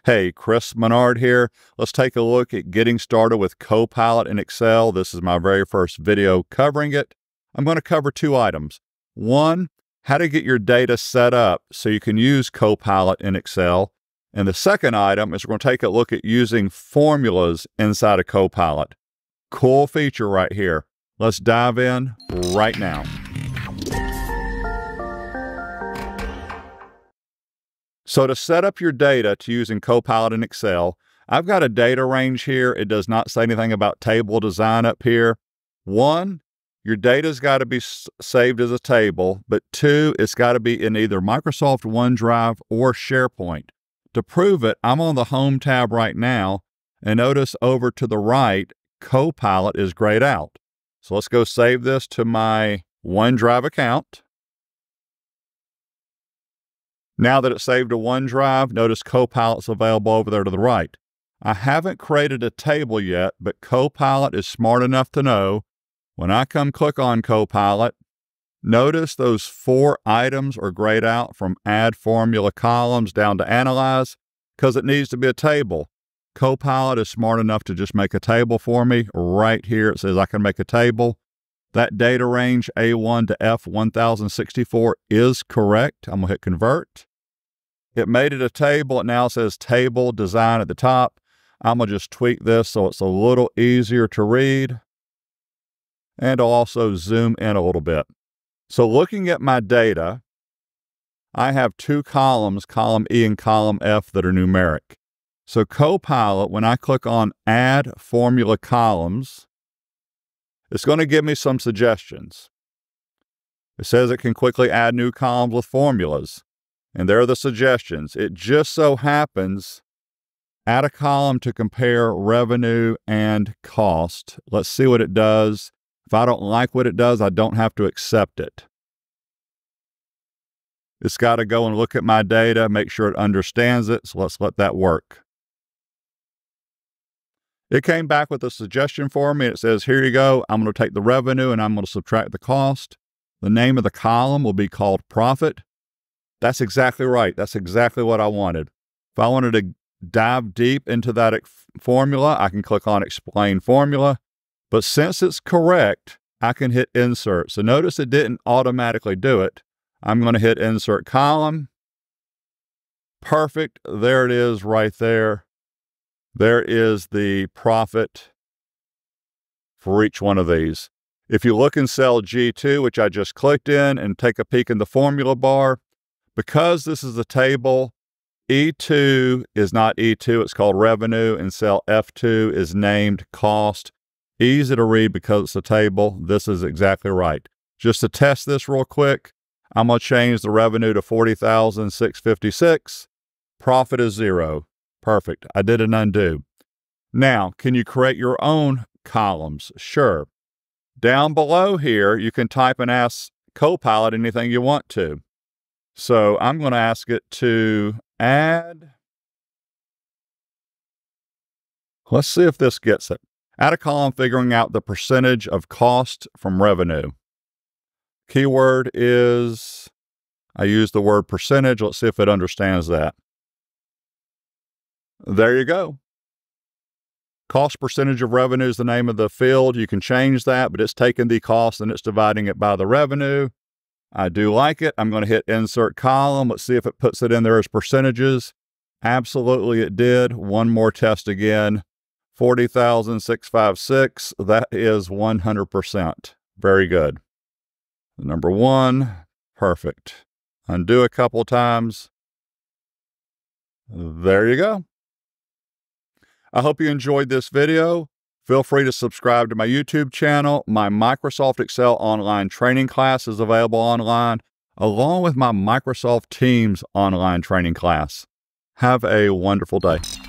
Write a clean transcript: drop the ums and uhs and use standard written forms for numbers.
Hey, Chris Menard here. Let's take a look at getting started with Copilot in Excel. This is my very first video covering it. I'm going to cover two items. One, how to get your data set up so you can use Copilot in Excel. And the second item is we're going to take a look at using formulas inside of Copilot. Cool feature right here. Let's dive in right now. So to set up your data to using Copilot in Excel, I've got a data range here. It does not say anything about table design up here. One, your data's got to be saved as a table, but two, it's got to be in either Microsoft OneDrive or SharePoint. To prove it, I'm on the Home tab right now, and notice over to the right, Copilot is grayed out. So let's go save this to my OneDrive account. Now that it's saved to OneDrive, notice Copilot's available over there to the right. I haven't created a table yet, but Copilot is smart enough to know when I come click on Copilot, notice those 4 items are grayed out from Add Formula Columns down to Analyze because it needs to be a table. Copilot is smart enough to just make a table for me. Right here it says I can make a table. That data range A1 to F1064 is correct. I'm going to hit Convert. It made it a table. It now says Table Design at the top. I'm going to just tweak this so it's a little easier to read. And I'll also zoom in a little bit. So looking at my data, I have 2 columns, column E and column F, that are numeric. So Copilot, when I click on Add Formula Columns, it's going to give me some suggestions. It says it can quickly add new columns with formulas. And there are the suggestions. It just so happens, add a column to compare revenue and cost. Let's see what it does. If I don't like what it does, I don't have to accept it. It's got to go and look at my data, make sure it understands it. So let's let that work. It came back with a suggestion for me. It says, here you go. I'm going to take the revenue and I'm going to subtract the cost. The name of the column will be called profit. That's exactly right. That's exactly what I wanted. If I wanted to dive deep into that formula, I can click on Explain Formula. But since it's correct, I can hit Insert. So notice it didn't automatically do it. I'm going to hit Insert Column. Perfect. There it is right there. There is the profit for each one of these. If you look in cell G2, which I just clicked in, and take a peek in the formula bar, because this is a table, E2 is not E2, it's called revenue, and cell F2 is named cost. Easy to read because it's a table. This is exactly right. Just to test this real quick, I'm going to change the revenue to $40,656. Profit is 0. Perfect. I did an undo. Now, can you create your own columns? Sure. Down below here, you can type and ask Copilot anything you want to. So I'm going to ask it to add. Let's see if this gets it. Add a column figuring out the percentage of cost from revenue. Keyword is, I use the word percentage. Let's see if it understands that. There you go. Cost percentage of revenue is the name of the field. You can change that, but it's taking the cost and it's dividing it by the revenue. I do like it. I'm going to hit Insert Column. Let's see if it puts it in there as percentages. Absolutely it did. One more test again. 40,656. That is 100%. Very good. Number 1. Perfect. Undo a couple times. There you go. I hope you enjoyed this video. Feel free to subscribe to my YouTube channel. My Microsoft Excel online training class is available online, along with my Microsoft Teams online training class. Have a wonderful day.